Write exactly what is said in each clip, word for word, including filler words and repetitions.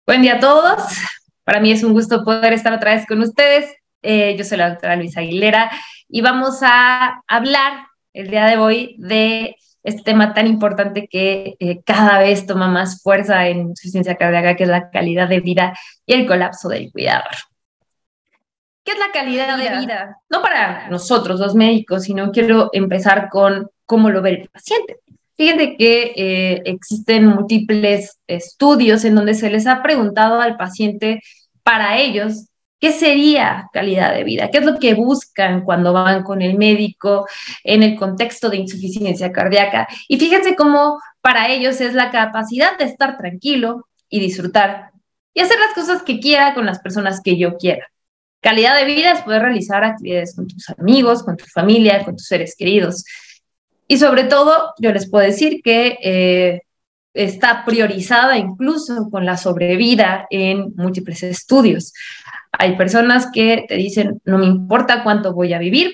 Buen día a todos. Para mí es un gusto poder estar otra vez con ustedes. Eh, yo soy la doctora Luisa Aguilera y vamos a hablar el día de hoy de este tema tan importante que eh, cada vez toma más fuerza en insuficiencia cardíaca, que es la calidad de vida y el colapso del cuidador. ¿Qué es la calidad de vida? No para nosotros, los médicos, sino quiero empezar con cómo lo ve el paciente. Fíjense que eh, existen múltiples estudios en donde se les ha preguntado al paciente, para ellos, ¿qué sería calidad de vida? ¿Qué es lo que buscan cuando van con el médico en el contexto de insuficiencia cardíaca? Y fíjense cómo para ellos es la capacidad de estar tranquilo y disfrutar y hacer las cosas que quiera con las personas que yo quiera. Calidad de vida es poder realizar actividades con tus amigos, con tu familia, con tus seres queridos. Y sobre todo, yo les puedo decir que eh, está priorizada incluso con la sobrevida en múltiples estudios. Hay personas que te dicen, no me importa cuánto voy a vivir,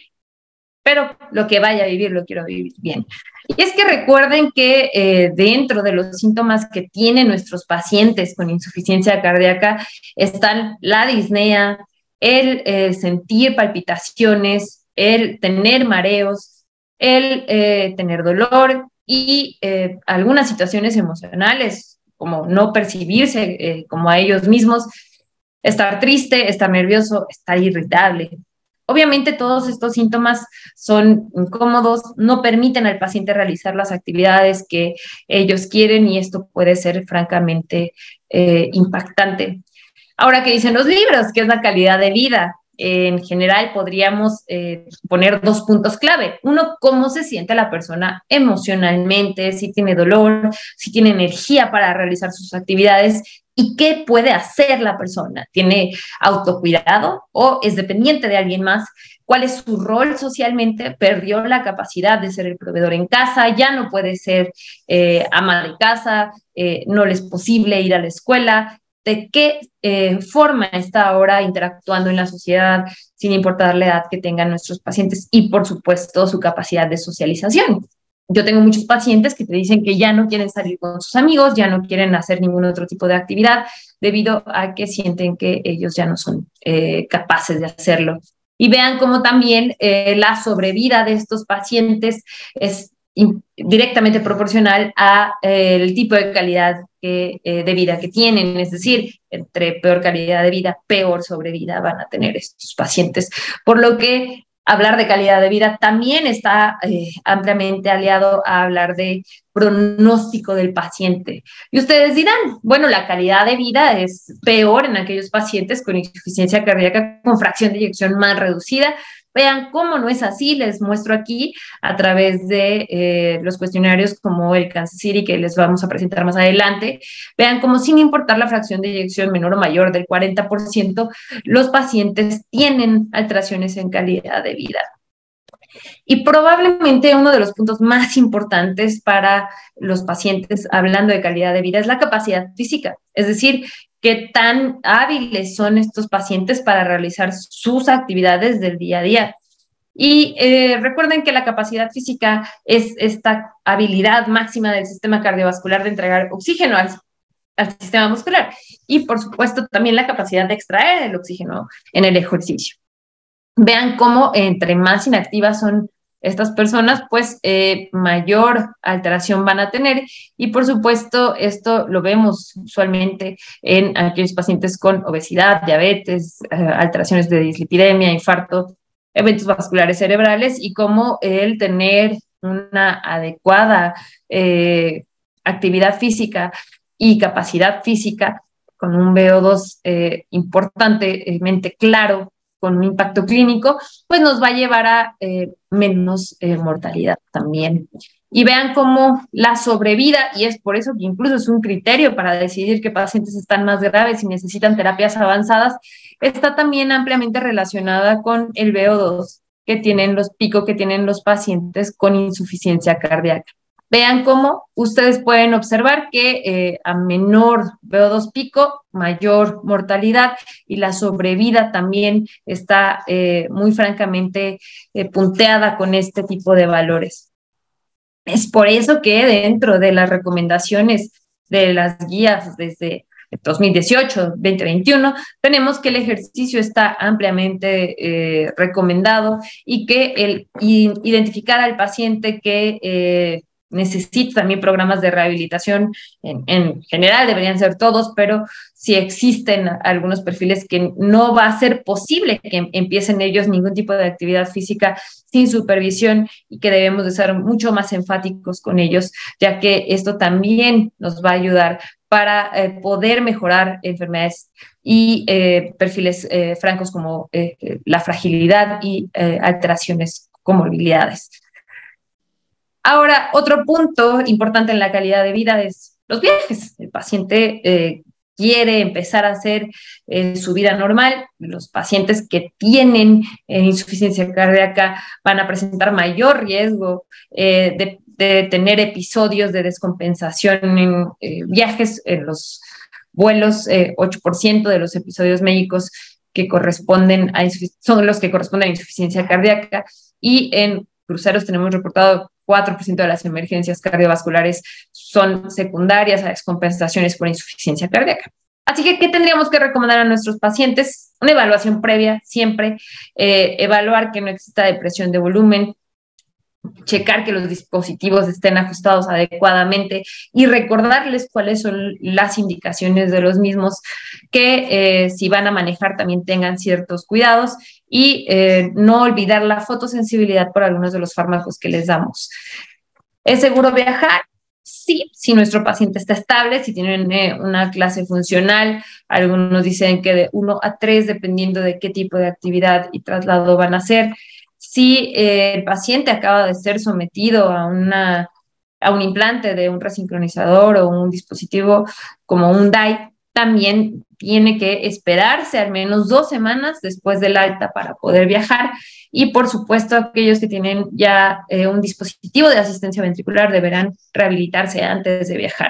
pero lo que vaya a vivir lo quiero vivir bien. Y es que recuerden que eh, dentro de los síntomas que tienen nuestros pacientes con insuficiencia cardíaca están la disnea, el eh, sentir palpitaciones, el tener mareos, el eh, tener dolor y eh, algunas situaciones emocionales, como no percibirse eh, como a ellos mismos, estar triste, estar nervioso, estar irritable. Obviamente todos estos síntomas son incómodos, no permiten al paciente realizar las actividades que ellos quieren y esto puede ser francamente eh, impactante. Ahora, ¿qué dicen los libros? ¿Qué es la calidad de vida? Eh, en general podríamos eh, poner dos puntos clave. Uno, cómo se siente la persona emocionalmente, si tiene dolor, si tiene energía para realizar sus actividades y qué puede hacer la persona. ¿Tiene autocuidado o es dependiente de alguien más? ¿Cuál es su rol socialmente? Perdió la capacidad de ser el proveedor en casa, ya no puede ser eh, ama de casa, eh, no le es posible ir a la escuela. De qué eh, forma está ahora interactuando en la sociedad, sin importar la edad que tengan nuestros pacientes y, por supuesto, su capacidad de socialización. Yo tengo muchos pacientes que te dicen que ya no quieren salir con sus amigos, ya no quieren hacer ningún otro tipo de actividad debido a que sienten que ellos ya no son eh, capaces de hacerlo. Y vean cómo también eh, la sobrevida de estos pacientes es directamente proporcional a eh, el tipo de calidad que, eh, de vida que tienen, es decir, entre peor calidad de vida, peor sobrevida van a tener estos pacientes, por lo que hablar de calidad de vida también está eh, ampliamente aliado a hablar de pronóstico del paciente. Y ustedes dirán, bueno, la calidad de vida es peor en aquellos pacientes con insuficiencia cardíaca con fracción de eyección más reducida. Vean cómo no es así, les muestro aquí a través de eh, los cuestionarios como el Kansas City, que les vamos a presentar más adelante. Vean cómo sin importar la fracción de eyección menor o mayor del cuarenta por ciento, los pacientes tienen alteraciones en calidad de vida. Y probablemente uno de los puntos más importantes para los pacientes, hablando de calidad de vida, es la capacidad física. Es decir, qué tan hábiles son estos pacientes para realizar sus actividades del día a día. Y eh, recuerden que la capacidad física es esta habilidad máxima del sistema cardiovascular de entregar oxígeno al, al sistema muscular. Y, por supuesto, también la capacidad de extraer el oxígeno en el ejercicio. Vean cómo entre más inactivas son estas personas, pues eh, mayor alteración van a tener y por supuesto esto lo vemos usualmente en aquellos pacientes con obesidad, diabetes, eh, alteraciones de dislipidemia, infarto, eventos vasculares cerebrales y cómo el tener una adecuada eh, actividad física y capacidad física con un V O dos eh, importantemente claro, con un impacto clínico, pues nos va a llevar a eh, menos eh, mortalidad también. Y vean cómo la sobrevida, y es por eso que incluso es un criterio para decidir qué pacientes están más graves y necesitan terapias avanzadas, está también ampliamente relacionada con el V O dos que tienen los picos que tienen los pacientes con insuficiencia cardíaca. Vean cómo ustedes pueden observar que eh, a menor V O dos pico, mayor mortalidad y la sobrevida también está eh, muy francamente eh, punteada con este tipo de valores. Es por eso que dentro de las recomendaciones de las guías desde dos mil dieciocho, dos mil veintiuno, tenemos que el ejercicio está ampliamente eh, recomendado y que el y identificar al paciente que eh, necesita también programas de rehabilitación, en, en general deberían ser todos, pero si existen algunos perfiles que no va a ser posible que empiecen ellos ningún tipo de actividad física sin supervisión y que debemos de ser mucho más enfáticos con ellos, ya que esto también nos va a ayudar para eh, poder mejorar enfermedades y eh, perfiles eh, francos como eh, la fragilidad y eh, alteraciones, comorbilidades. Ahora, otro punto importante en la calidad de vida es los viajes. El paciente eh, quiere empezar a hacer eh, su vida normal. Los pacientes que tienen eh, insuficiencia cardíaca van a presentar mayor riesgo eh, de, de tener episodios de descompensación en eh, viajes, en los vuelos, eh, ocho por ciento de los episodios médicos que corresponden a son los que corresponden a insuficiencia cardíaca, y en cruceros tenemos reportado cuatro por ciento de las emergencias cardiovasculares son secundarias a descompensaciones por insuficiencia cardíaca. Así que, ¿qué tendríamos que recomendar a nuestros pacientes? Una evaluación previa, siempre, eh, evaluar que no exista depresión de volumen, checar que los dispositivos estén ajustados adecuadamente y recordarles cuáles son las indicaciones de los mismos, que eh, si van a manejar también tengan ciertos cuidados y eh, no olvidar la fotosensibilidad por algunos de los fármacos que les damos. ¿Es seguro viajar? Sí, si nuestro paciente está estable, si tienen eh, una clase funcional. Algunos dicen que de uno a tres, dependiendo de qué tipo de actividad y traslado van a hacer. Si eh, el paciente acaba de ser sometido a, una, a un implante de un resincronizador o un dispositivo como un D A I, también tiene que esperarse al menos dos semanas después del alta para poder viajar. Y por supuesto, aquellos que tienen ya eh, un dispositivo de asistencia ventricular deberán rehabilitarse antes de viajar.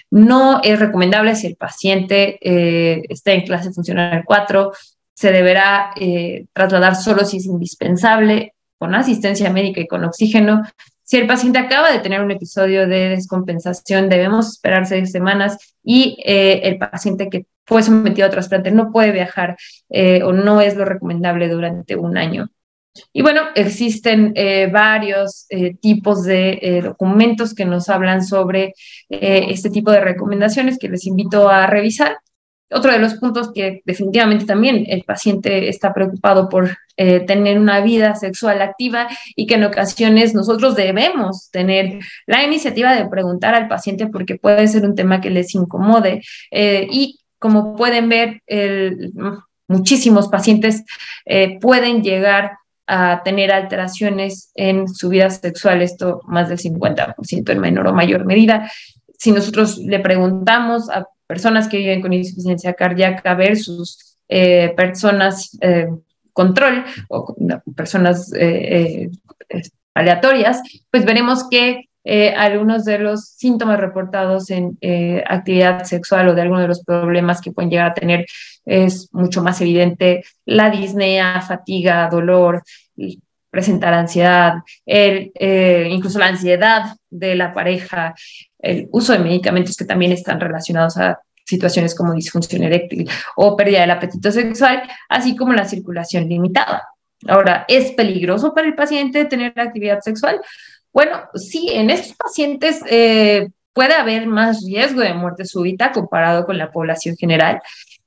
No es recomendable si el paciente eh, está en clase funcional cuatro, se deberá eh, trasladar solo si es indispensable, con asistencia médica y con oxígeno. Si el paciente acaba de tener un episodio de descompensación, debemos esperar seis semanas y eh, el paciente que fue sometido a trasplante no puede viajar eh, o no es lo recomendable durante un año. Y bueno, existen eh, varios eh, tipos de eh, documentos que nos hablan sobre eh, este tipo de recomendaciones que les invito a revisar. Otro de los puntos que definitivamente también el paciente está preocupado por eh, tener una vida sexual activa, y que en ocasiones nosotros debemos tener la iniciativa de preguntar al paciente porque puede ser un tema que les incomode. Eh, y como pueden ver, el, muchísimos pacientes eh, pueden llegar a tener alteraciones en su vida sexual, esto más del cincuenta por ciento en menor o mayor medida. Si nosotros le preguntamos a personas que viven con insuficiencia cardíaca versus eh, personas eh, control o personas eh, eh, aleatorias, pues veremos que eh, algunos de los síntomas reportados en eh, actividad sexual o de algunos de los problemas que pueden llegar a tener es mucho más evidente la disnea, fatiga, dolor, presentar ansiedad, el, eh, incluso la ansiedad de la pareja, el uso de medicamentos que también están relacionados a situaciones como disfunción eréctil o pérdida del apetito sexual, así como la circulación limitada. Ahora, ¿es peligroso para el paciente tener actividad sexual? Bueno, sí, en estos pacientes eh, puede haber más riesgo de muerte súbita comparado con la población general.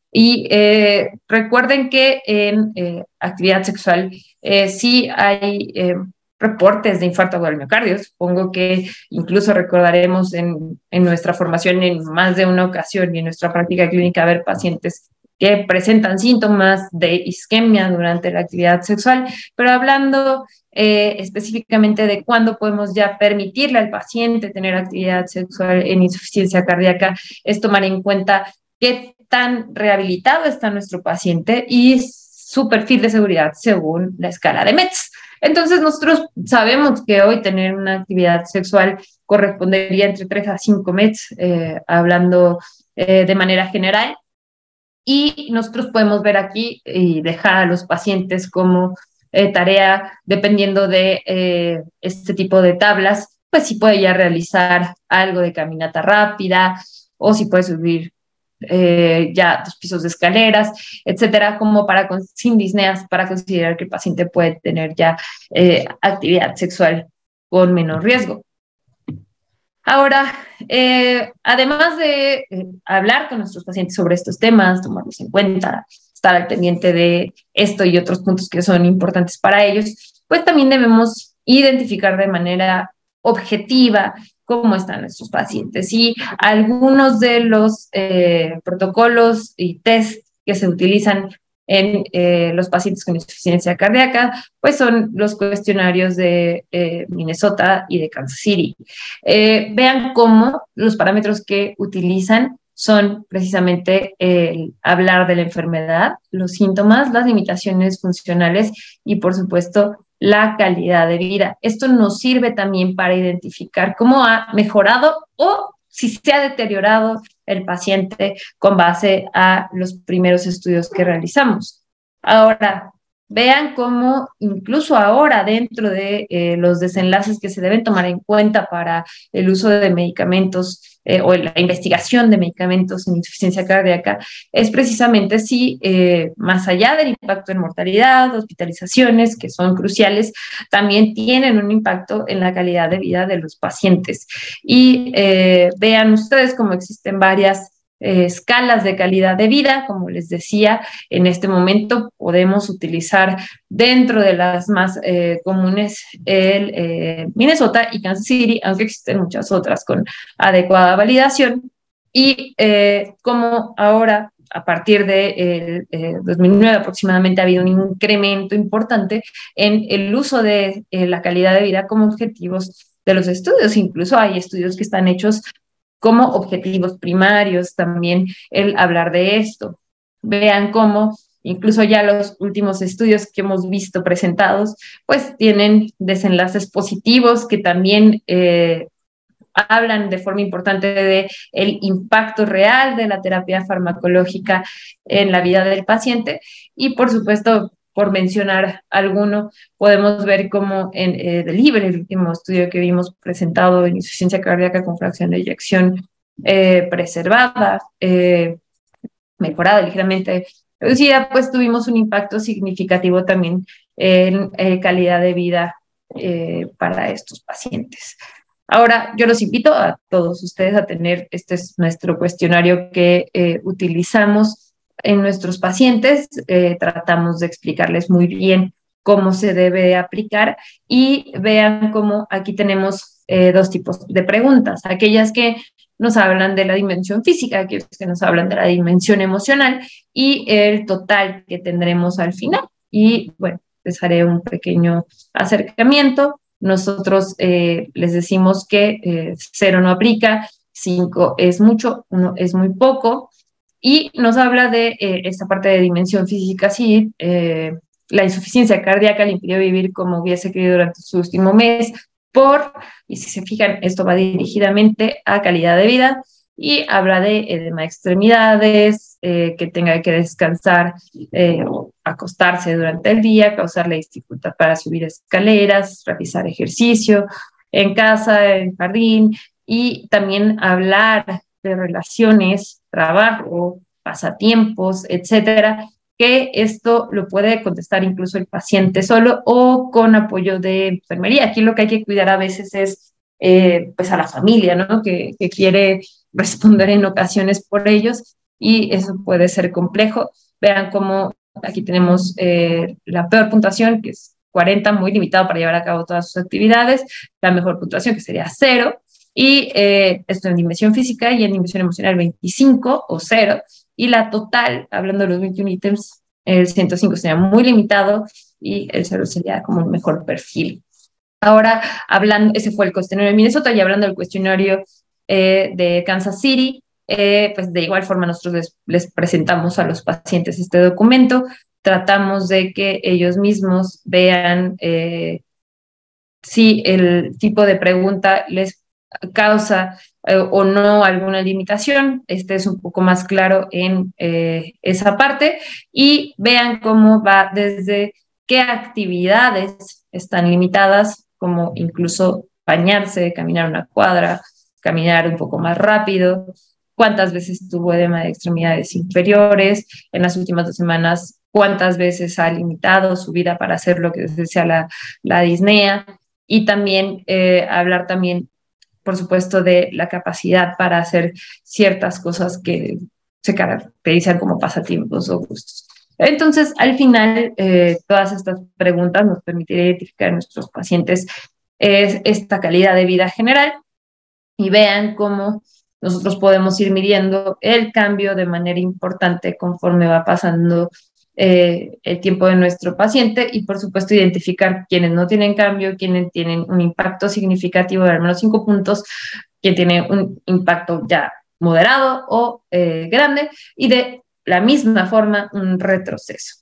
Y eh, recuerden que en eh, actividad sexual eh, sí hay eh, reportes de infarto agudo del miocardio. Supongo que incluso recordaremos en, en nuestra formación en más de una ocasión y en nuestra práctica clínica ver pacientes que presentan síntomas de isquemia durante la actividad sexual, pero hablando eh, específicamente de cuándo podemos ya permitirle al paciente tener actividad sexual en insuficiencia cardíaca, es tomar en cuenta qué tan rehabilitado está nuestro paciente y su perfil de seguridad según la escala de Metz. Entonces, nosotros sabemos que hoy tener una actividad sexual correspondería entre tres a cinco Metz, eh, hablando eh, de manera general, y nosotros podemos ver aquí y dejar a los pacientes como eh, tarea, dependiendo de eh, este tipo de tablas, pues si puede ya realizar algo de caminata rápida o si puede subir eh, ya dos pisos de escaleras, etcétera, como para, sin disneas, para considerar que el paciente puede tener ya eh, actividad sexual con menor riesgo. Ahora, eh, además de eh, hablar con nuestros pacientes sobre estos temas, tomarlos en cuenta, estar al pendiente de esto y otros puntos que son importantes para ellos, pues también debemos identificar de manera objetiva cómo están nuestros pacientes. Y algunos de los eh, protocolos y test que se utilizan en eh, los pacientes con insuficiencia cardíaca, pues son los cuestionarios de eh, Minnesota y de Kansas City. Eh, vean cómo los parámetros que utilizan son precisamente el hablar de la enfermedad, los síntomas, las limitaciones funcionales y, por supuesto, la calidad de vida. Esto nos sirve también para identificar cómo ha mejorado o si se ha deteriorado el paciente con base a los primeros estudios que realizamos. Ahora, vean cómo incluso ahora dentro de eh, los desenlaces que se deben tomar en cuenta para el uso de medicamentos eh, o la investigación de medicamentos en insuficiencia cardíaca es precisamente si eh, más allá del impacto en mortalidad, hospitalizaciones, que son cruciales, también tienen un impacto en la calidad de vida de los pacientes. Y eh, vean ustedes cómo existen varias Eh, escalas de calidad de vida. Como les decía, en este momento podemos utilizar dentro de las más eh, comunes el eh, Minnesota y Kansas City, aunque existen muchas otras con adecuada validación. Y eh, como ahora, a partir de eh, dos mil nueve aproximadamente, ha habido un incremento importante en el uso de eh, la calidad de vida como objetivos de los estudios. Incluso hay estudios que están hechos como objetivos primarios, también el hablar de esto. Vean cómo incluso ya los últimos estudios que hemos visto presentados, pues tienen desenlaces positivos que también eh, hablan de forma importante de el impacto real de la terapia farmacológica en la vida del paciente. Y por supuesto, por mencionar alguno, podemos ver cómo en eh, The Liver, el último estudio que vimos presentado en insuficiencia cardíaca con fracción de eyección eh, preservada, eh, mejorada, ligeramente reducida, pues tuvimos un impacto significativo también en eh, calidad de vida eh, para estos pacientes. Ahora, yo los invito a todos ustedes a tener, este es nuestro cuestionario que eh, utilizamos en nuestros pacientes, eh, tratamos de explicarles muy bien cómo se debe aplicar y vean cómo aquí tenemos eh, dos tipos de preguntas, aquellas que nos hablan de la dimensión física, aquellos que nos hablan de la dimensión emocional y el total que tendremos al final. Y bueno, les haré un pequeño acercamiento. Nosotros eh, les decimos que eh, cero no aplica, cinco es mucho, uno es muy poco, y nos habla de eh, esta parte de dimensión física, sí, eh, la insuficiencia cardíaca le impidió vivir como hubiese querido durante su último mes, por, y si se fijan, esto va dirigidamente a calidad de vida, y habla de edema de extremidades, eh, que tenga que descansar eh, o acostarse durante el día, causarle dificultad para subir escaleras, realizar ejercicio en casa, en jardín, y también hablar de relaciones, trabajo, pasatiempos, etcétera, que esto lo puede contestar incluso el paciente solo o con apoyo de enfermería. Aquí lo que hay que cuidar a veces es eh, pues a la familia, ¿no? Que, que quiere responder en ocasiones por ellos y eso puede ser complejo. Vean cómo aquí tenemos eh, la peor puntuación, que es cuarenta, muy limitado para llevar a cabo todas sus actividades, la mejor puntuación, que sería cero, y eh, esto en dimensión física, y en dimensión emocional veinticinco o cero, y la total, hablando de los veintiún ítems, el ciento cinco sería muy limitado y el cero sería como un mejor perfil. Ahora, hablando, ese fue el cuestionario de Minnesota, y hablando del cuestionario eh, de Kansas City, eh, pues de igual forma nosotros les, les presentamos a los pacientes este documento, tratamos de que ellos mismos vean eh, si el tipo de pregunta les causa eh, o no alguna limitación. Este es un poco más claro en eh, esa parte, y vean cómo va desde qué actividades están limitadas, como incluso bañarse, caminar una cuadra, caminar un poco más rápido, cuántas veces tuvo edema de extremidades inferiores, en las últimas dos semanas, cuántas veces ha limitado su vida para hacer lo que desea la, la disnea, y también eh, hablar también, por supuesto, de la capacidad para hacer ciertas cosas que se caracterizan como pasatiempos o gustos. Entonces, al final, eh, todas estas preguntas nos permitirán identificar a nuestros pacientes eh, esta calidad de vida general y vean cómo nosotros podemos ir midiendo el cambio de manera importante conforme va pasando eh, el tiempo de nuestro paciente y, por supuesto, identificar quienes no tienen cambio, quienes tienen un impacto significativo de al menos cinco puntos, quien tiene un impacto ya moderado o eh, grande, y de la misma forma un retroceso.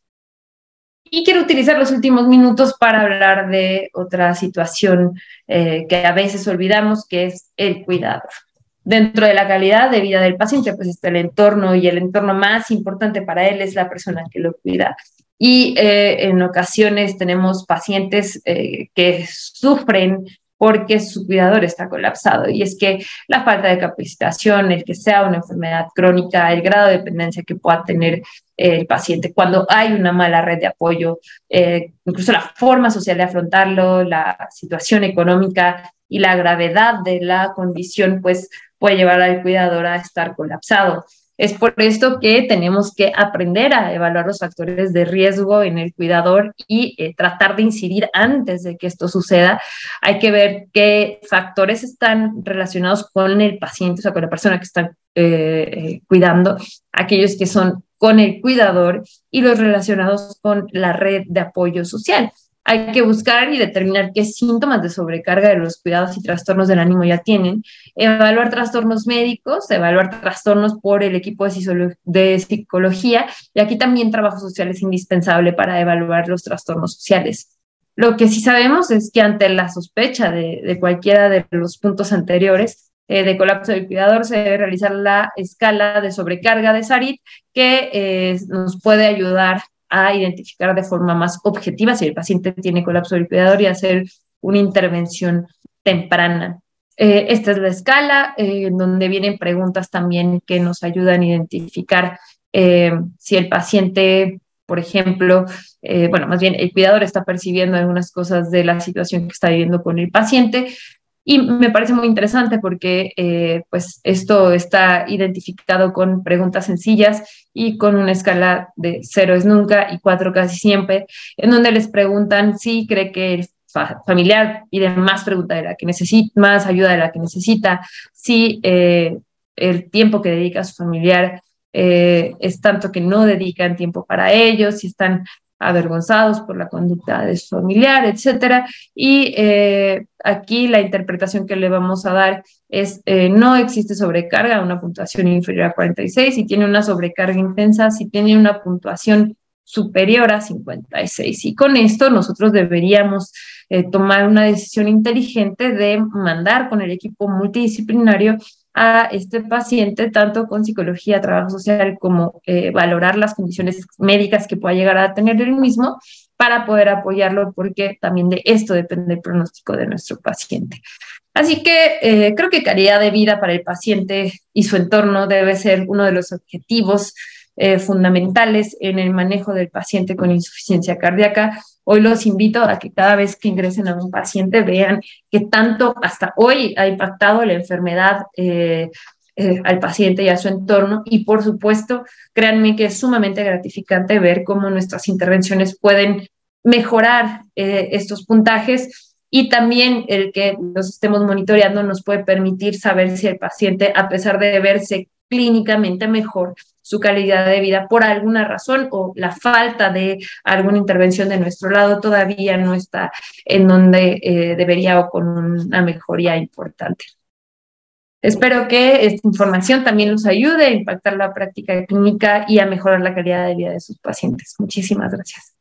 Y quiero utilizar los últimos minutos para hablar de otra situación eh, que a veces olvidamos, que es el cuidado. Dentro de la calidad de vida del paciente, pues está el entorno, y el entorno más importante para él es la persona que lo cuida. Y eh, en ocasiones tenemos pacientes eh, que sufren porque su cuidador está colapsado. Y es que la falta de capacitación, el que sea una enfermedad crónica, el grado de dependencia que pueda tener eh, el paciente, cuando hay una mala red de apoyo, eh, incluso la forma social de afrontarlo, la situación económica y la gravedad de la condición, pues puede llevar al cuidador a estar colapsado. Es por esto que tenemos que aprender a evaluar los factores de riesgo en el cuidador y eh, tratar de incidir antes de que esto suceda. Hay que ver qué factores están relacionados con el paciente, o sea, con la persona que está eh, eh, cuidando, aquellos que son con el cuidador y los relacionados con la red de apoyo social. Hay que buscar y determinar qué síntomas de sobrecarga de los cuidados y trastornos del ánimo ya tienen, evaluar trastornos médicos, evaluar trastornos por el equipo de, de psicología, y aquí también trabajo social es indispensable para evaluar los trastornos sociales. Lo que sí sabemos es que ante la sospecha de, de cualquiera de los puntos anteriores, eh, de colapso del cuidador, se debe realizar la escala de sobrecarga de Sarit, que eh, nos puede ayudar a identificar de forma más objetiva si el paciente tiene colapso del cuidador y hacer una intervención temprana. Eh, esta es la escala, eh, donde vienen preguntas también que nos ayudan a identificar eh, si el paciente, por ejemplo, eh, bueno, más bien el cuidador está percibiendo algunas cosas de la situación que está viviendo con el paciente. Y me parece muy interesante porque eh, pues esto está identificado con preguntas sencillas y con una escala de cero es nunca y cuatro casi siempre, en donde les preguntan si cree que el fa familiar pide más pregunta de la que necesita, más ayuda de la que necesita, si eh, el tiempo que dedica a su familiar eh, es tanto que no dedican tiempo para ellos, si están avergonzados por la conducta de su familiar, etcétera. Y eh, aquí la interpretación que le vamos a dar es eh, no existe sobrecarga, una puntuación inferior a cuarenta y seis, y tiene una sobrecarga intensa si tiene una puntuación superior a cincuenta y seis. Y con esto nosotros deberíamos eh, tomar una decisión inteligente de mandar con el equipo multidisciplinario a este paciente, tanto con psicología, trabajo social, como eh, valorar las condiciones médicas que pueda llegar a tener el mismo, para poder apoyarlo, porque también de esto depende el pronóstico de nuestro paciente. Así que eh, creo que calidad de vida para el paciente y su entorno debe ser uno de los objetivos eh, fundamentales en el manejo del paciente con insuficiencia cardíaca. Hoy los invito a que cada vez que ingresen a un paciente vean que tanto hasta hoy ha impactado la enfermedad eh, eh, al paciente y a su entorno, y por supuesto, créanme que es sumamente gratificante ver cómo nuestras intervenciones pueden mejorar eh, estos puntajes, y también el que los estemos monitoreando nos puede permitir saber si el paciente, a pesar de verse clínicamente mejor, su calidad de vida por alguna razón o la falta de alguna intervención de nuestro lado todavía no está en donde eh, debería, o con una mejoría importante. Espero que esta información también los ayude a impactar la práctica clínica y a mejorar la calidad de vida de sus pacientes. Muchísimas gracias.